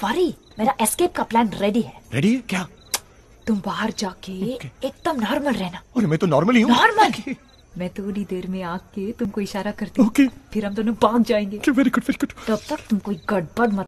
Worry, मेरा escape का plan ready है। रेडी है क्या? तुम बाहर जाके एकदम नॉर्मल रहना। अरे मैं तो नॉर्मल ही हूँ। नॉर्मल। मैं थोड़ी देर में आके तुमको इशारा करती हूँ, फिर हम दोनों भाग जाएंगे। Very good very good. तब तक तुम कोई गड़बड़ मत